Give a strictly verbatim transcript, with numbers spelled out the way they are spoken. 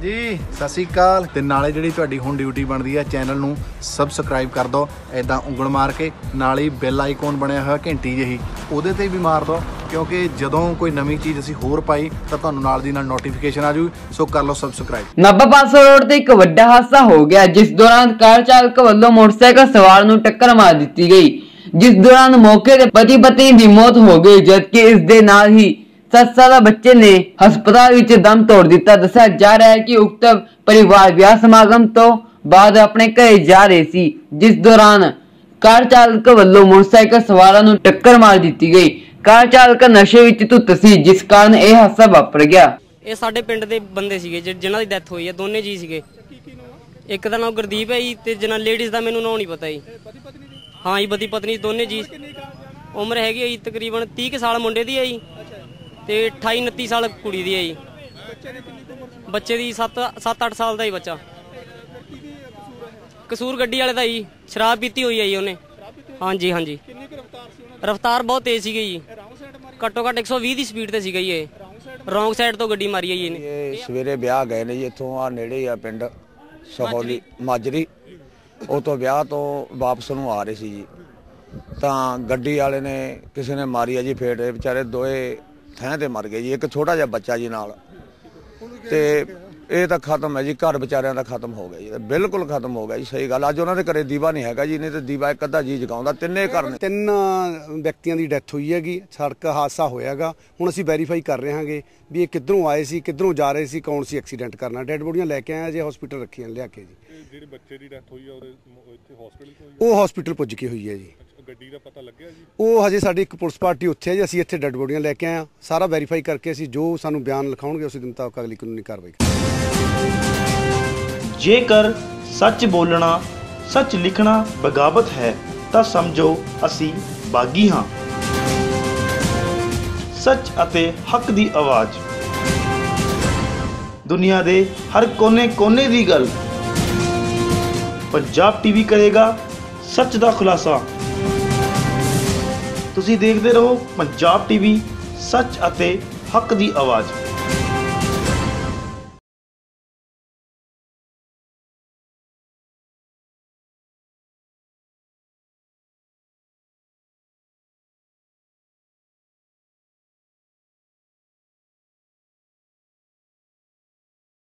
जी सत श्री अकाल। ते नाले जिहड़ी तुहाडी हुण ड्यूटी बनदी है चैनल नूं सबसक्राइब कर दो, इदां उंगल मार के नाल ही बैल आइकॉन बनया होया घंटी जिही उहदे ते भी मार दो, क्योंकि जदों कोई नवीं चीज़ असीं होर पाई तां तुहानूं नाल दी नाल नोटिफिकेशन आ जूगी। सो कर लो सबसक्राइब। नाभा पास रोड ते एक वड्डा हादसा हो गया, जिस दौरान कार चालक वल्लों मोटरसाइकिल सवार नूं टक्कर मार दित्ती गई, जिस दौरान मौके ते पति पत्नी दी मौत हो गई, जबकि इस दे नाल ही सत्त साला बच्चे ने हस्पताल विच दम तोड़ दिता। दस्सिया जा रहा है कि उक्त परिवार विआह समागम तो बाद अपने घरे जा रहे सी, जिस दौरान कार चालक वल्लों मोटरसाइकिल सवारां नूं टक्कर मार दित्ती गई। कार चालक नशे विच धुत सी, जिस कारण यह हादसा वापर गया। ਇਹ ਸਾਡੇ ਪਿੰਡ ਦੇ ਬੰਦੇ ਸੀਗੇ ਜਿਨ੍ਹਾਂ ਦੀ ਡੈਥ ਹੋਈ ਹੈ, ਦੋਨੇ ਜੀ ਸੀਗੇ। ਇੱਕ ਦਾ ਨਾਮ ਗੁਰਦੀਪ ਹੈ ਜੀ ਤੇ ਜਿਹਨਾਂ ਲੇਡੀਜ਼ ਦਾ ਮੈਨੂੰ ਨਾਮ ਨਹੀਂ ਪਤਾ ਜੀ। ਹਾਂ ਜੀ, ਪਤੀ ਪਤਨੀ ਦੋਨੇ ਜੀ। ਉਮਰ ਹੈਗੀ ਹੈ ਜੀ ਤਕਰੀਬਨ ਤੀਹ ਕੁ ਸਾਲ ਮੁੰਡੇ ਦੀ ਹੈ ਜੀ ਤੇ ਅਠਾਈ ਉਨੱਤੀ ਸਾਲ ਕੁੜੀ ਦੀ ਹੈ ਜੀ। ਬੱਚੇ ਦੀ ਸੱਤ ਸੱਤ ਅੱਠ ਸਾਲ ਦਾ ਹੀ ਬੱਚਾ। ਕਸੂਰ ਗੱਡੀ ਵਾਲੇ ਦਾ ਜੀ, ਸ਼ਰਾਬ ਪੀਤੀ ਹੋਈ ਹੈ ਜੀ ਉਹਨੇ। ਹਾਂਜੀ ਹਾਂਜੀ, ਰਫਤਾਰ ਬਹੁਤ ਤੇਜ਼ ਸੀਗੀ ਜੀ, ਘੱਟੋ ਘੱਟ ਇੱਕ ਸੌ ਵੀਹ ਦੀ ਸਪੀਡ ਤੇ ਸੀਗਾ ਜੀ। ਇਹ ਰੌਂਗ ਸਾਈਡ ਤੋਂ ਗੱਡੀ ਮਾਰੀ ਹੈ ਜੀ ਇਹਨੇ। ਇਹ ਸਵੇਰੇ ਵਿਆਹ ਗਏ ਨੇ ਜੀ, ਇੱਥੋਂ ਆ ਨੇੜੇ ਆ ਪਿੰਡ ਸਹੌਲੀ ਮਾਜਰੀ, ਉਹ ਤੋਂ ਵਿਆਹ ਤੋਂ ਵਾਪਸ ਨੂੰ ਆ ਰਹੇ ਸੀ ਜੀ, ਤਾਂ ਗੱਡੀ ਵਾਲੇ ਨੇ ਕਿਸੇ ਨੇ ਮਾਰੀ ਆ ਜੀ ਫੇਟ। ਵਿਚਾਰੇ ਦੋਏ ਥੈਂ ਤੇ ਮਰ ਗਏ ਜੀ, ਇੱਕ ਛੋਟਾ ਜਿਹਾ ਬੱਚਾ ਜੀ ਨਾਲ। ਤੇ ਇਹ ਤਾਂ ਖਤਮ ਹੈ ਜੀ, ਘਰ ਵਿਚਾਰਿਆਂ ਦਾ ਖਤਮ ਹੋ ਗਿਆ ਜੀ, ਬਿਲਕੁਲ ਖਤਮ ਹੋ ਗਿਆ ਜੀ। ਸਹੀ ਗੱਲ, ਅੱਜ ਉਹਨਾਂ ਦੇ ਘਰੇ ਦੀਵਾ ਨਹੀਂ ਹੈਗਾ ਜੀ, ਨਹੀਂ ਤੇ ਦੀਵਾ ਇੱਕ ਅੱਧਾ ਜੀ ਜਗਾਉਂਦਾ। ਤਿੰਨੇ ਘਰ ਨੇ, ਤਿੰਨ ਵਿਅਕਤੀਆਂ ਦੀ ਡੈਥ ਹੋਈ ਹੈਗੀ, ਸੜਕ ਹਾਦਸਾ ਹੋਇਆਗਾ। ਹੁਣ ਅਸੀਂ ਵੈਰੀਫਾਈ ਕਰ ਰਹੇ ਹਾਂਗੇ ਵੀ ਇਹ ਕਿੱਧਰੋਂ ਆਏ ਸੀ, ਕਿੱਧਰੋਂ ਜਾ ਰਹੇ ਸੀ, ਕੌਣ ਸੀ ਐਕਸੀਡੈਂਟ ਕਰਨਾ। ਡੈਡ ਬੋਡੀਆਂ ਲੈ ਕੇ ਆਏ ਜੇ ਹਸਪੀਟਲ ਰੱਖੀਆਂ ਲਿਆ ਕੇ ਜੀ। ਜਿਹੜੇ ਬੱਚੇ ਦੀ ਡੈਥ ਹੋਈ ਆ ਉਹਦੇ ਇੱਥੇ ਹਸਪੀਟਲ ਤੋਂ ਉਹ ਹਸਪੀਟਲ ਪੁੱਜ ਕੇ ਹੋਈ ਹੈ ਜੀ। ਗੱਡੀ ਦਾ ਪਤਾ ਲੱਗਿਆ ਜੀ? ਉਹ ਹਜੇ ਸਾਡੀ ਇੱਕ ਪੁਲਿਸ ਪਾਰਟੀ ਉੱਥੇ ਹੈ ਜੀ, ਅਸੀਂ ਇੱਥੇ ਡੈਡ ਬੋਡੀਆਂ ਲੈ ਕੇ ਆਏ ਹਾਂ। ਸਾਰਾ ਵੈਰੀਫਾਈ ਕਰਕੇ ਅਸੀਂ ਜੋ ਸਾਨੂੰ ਬਿਆਨ ਲਿਖਾਉਣਗੇ ਉਸ ਦੇ ਮੁਤਾਬਕ ਅਗਲੀ ਕਾਨੂੰਨੀ ਕਾਰਵਾਈ ਕਰਾਂਗੇ। ਜੇਕਰ ਸੱਚ ਬੋਲਣਾ, ਸੱਚ ਲਿਖਣਾ ਬਗਾਵਤ ਹੈ ਤਾਂ ਸਮਝੋ ਅਸੀਂ ਬਾਗੀ ਹਾਂ। ਸੱਚ ਅਤੇ ਹੱਕ ਦੀ ਆਵਾਜ਼, ਦੁਨੀਆ ਦੇ ਹਰ ਕੋਨੇ-ਕੋਨੇ ਦੀ ਗੱਲ। ਪੰਜਾਬ ਟੀਵੀ ਕਰੇਗਾ ਸੱਚ ਦਾ ਖੁਲਾਸਾ। ਤੁਸੀਂ ਦੇਖਦੇ ਰਹੋ ਪੰਜਾਬ ਟੀਵੀ, ਸੱਚ ਅਤੇ ਹੱਕ ਦੀ ਆਵਾਜ਼।